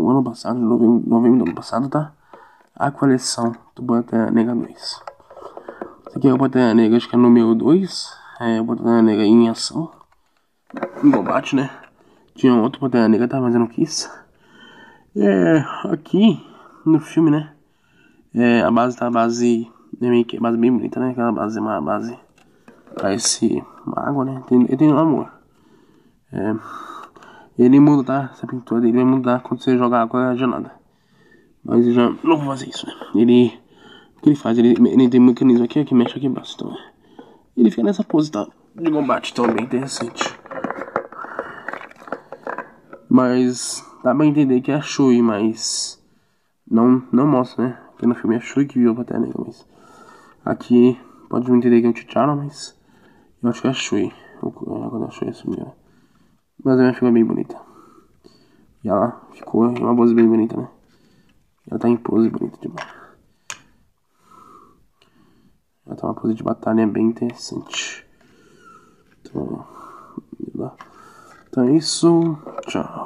do ano passado, de novembro do ano passado, tá? A coleção do Pantera Negra 2. Esse aqui é o Pantera Negra, acho que é número 2. É o Pantera Negra em ação. Em combate, né? Tinha outro Pantera Negra, tá? Mas eu não quis. Aqui no filme, né? A base tá base bem bonita, né? Aquela base é uma base pra esse mago, né? Ele tem um amor. Ele muda, tá? Essa pintura dele vai mudar quando você jogar água gelada. Mas eu já não vou fazer isso, né? O que ele faz? Ele tem um mecanismo aqui que mexe aqui embaixo. Então, ele fica nessa pose, tá? De combate, então é bem interessante. Mas dá pra entender que é a Shuri, mas não mostra, né? Porque no filme é a Shuri que viu a Pantera Negra, mas aqui pode entender que é o T'Challa, mas eu acho que é a Shuri. Quando a Shuri assumiu, né? Mas ela ficou bem bonita. E ela ficou em uma pose bem bonita, né? Ela tá em pose bonita demais. Ela tá uma pose de batalha bem interessante. Então é isso. Tchau.